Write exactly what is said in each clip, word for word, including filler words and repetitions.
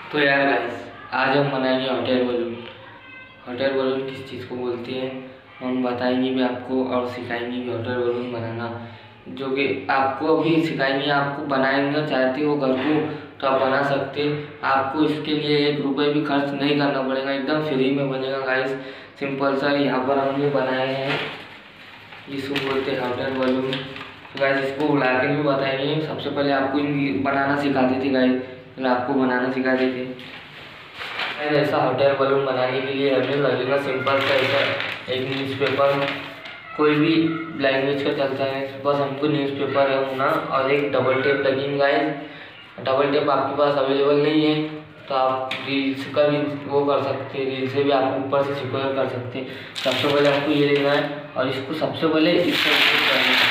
तो यार गाइस, आज हम बनाएंगे hot air balloon. Hot air balloon किस चीज़ को बोलते हैं हम बताएंगे भी आपको और सिखाएंगे भी हॉट एयर बलून बनाना, जो कि आपको अभी सिखाएंगे। आपको बनाएंगे चाहते हो घर को तो आप बना सकते। आपको इसके लिए एक रुपये भी खर्च नहीं करना पड़ेगा, एकदम फ्री में बनेगा गाइस। सिंपल सा यहाँ पर हमने बनाए हैं, इसको बोलते हैं हॉट एयर बलून। तो गाइस इसको उड़ा के भी बताएंगे। सबसे पहले आपको बनाना सिखाते थे गाइस, आपको बनाना सिखा देते। ऐसा हॉट एयर बलून बनाने के लिए हमें लगेगा सिंपल सा ऐसा एक न्यूज़पेपर, कोई भी लैंग्वेज का चलता है, बस हमको न्यूज़पेपर है होना, और एक डबल टेप लगेंगे गाइस। डबल टेप आपके पास अवेलेबल नहीं है तो आप रील्स का भी वो कर सकते हैं, रील से भी आप ऊपर से सिक्योर कर सकते हैं। सबसे पहले आपको ये लेना है और इसको सबसे पहले इसको करना है,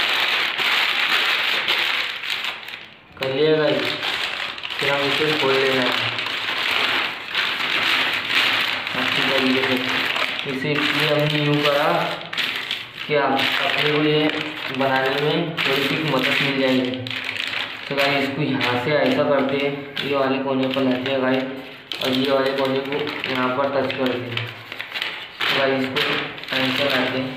कर लिया गाइस। फिर हम इसे खोल लेना है अच्छी तरीके से। इसे इसलिए हमने यूँ करा कि आप अपने को ये बनाने में थोड़ी सी मदद मिल जाएगी। तो गाइस इसको यहाँ से ऐसा करते हैं, ये वाले कोने पर लाते हैं गाइस, और ये वाले कोने को यहाँ पर टच करते हैं। तो गाइस इसको ऐसा लाते हैं।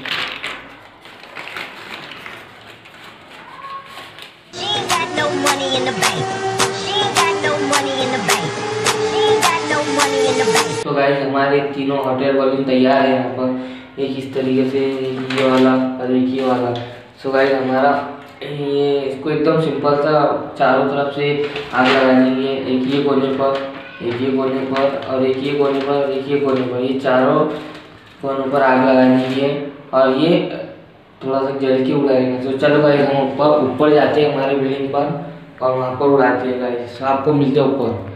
तो गाइस हमारे तीनों हॉट एयर बलून तैयार है यहाँ पर, एक इस तरीके से, एक ये वाला और एक ये वाला। सो गाइस हमारा ये इसको एकदम सिंपल सा चारों तरफ से आग लगानी है, एक ये कोने पर, एक ये कोने पर, और एक ये कोने पर, एक ये कोने पर, ये चारों कोनों पर आग लगानी है। और ये थोड़ा सा जल के उड़ाएंगे। तो चलो गाइस हम ऊपर ऊपर जाते हैं हमारे बिल्डिंग पर और वहाँ पर उड़ाते हैं गाइस। आपको मिलते हैं ऊपर।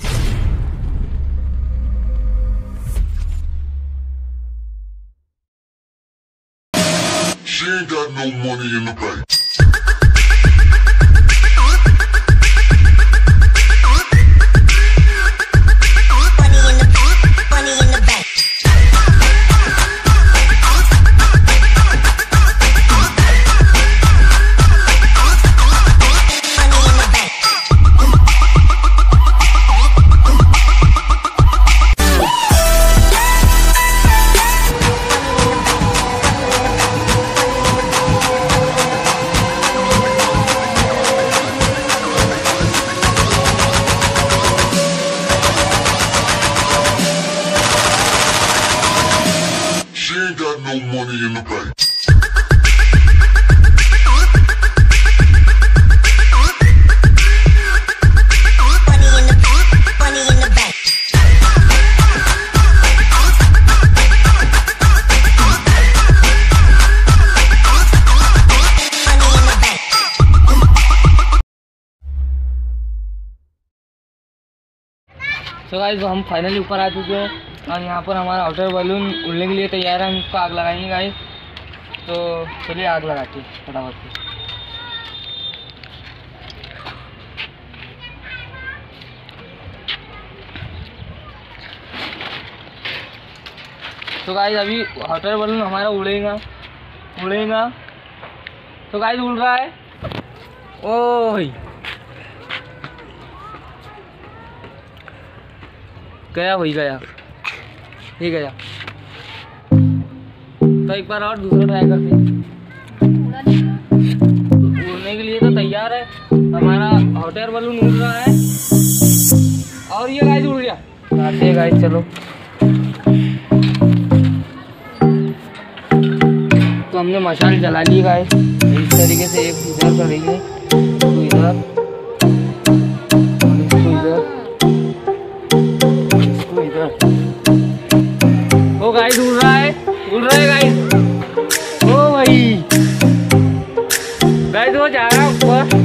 She ain't got no money in the bank. She ain't got no money in the bank. तो गाइस हम फाइनली ऊपर आ चुके हैं और यहाँ पर हमारा हॉट एयर बलून उड़ने के लिए तैयार है। हम इसको आग लगाएंगे गाइस। तो चलिए आग लगाते हैं फटाफट से। तो गाइस अभी हॉट एयर बलून हमारा उड़ेगा उड़ेगा तो गाइस उड़ रहा है। ओ भाई गया भाई गया ये गया। तो एक बार और दूसरा ट्राई करते हैं। उड़ने के लिए तो तैयार है हमारा हॉट एयर बलून, उड़ रहा है और ये गाइस उड़ गया। आते हैं गाइस, चलो। तो हमने मशाल जला ली गाइस, इस तरीके से एक इधर करेंगे, तो इधर ओ गाइस उड़ रहा है उड़ रहा है गाइस। ओ भाई गाइस वो जा रहा है ऊपर।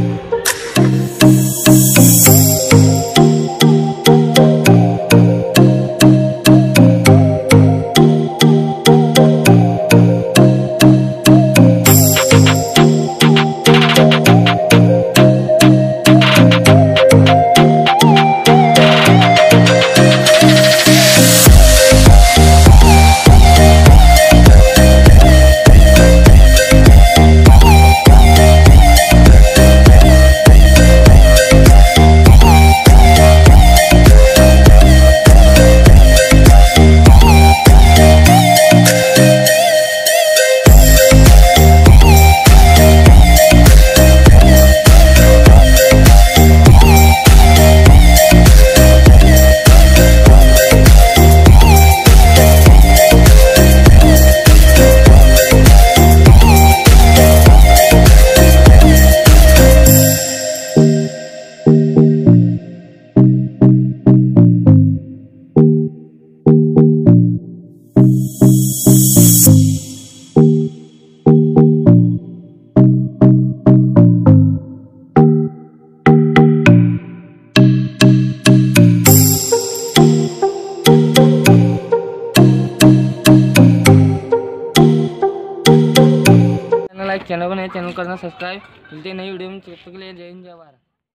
चैनल को नए चैनल करना सब्सक्राइब। मिलते हैं नई वीडियो में, तब तक के लिए जय हिंद जय भारत।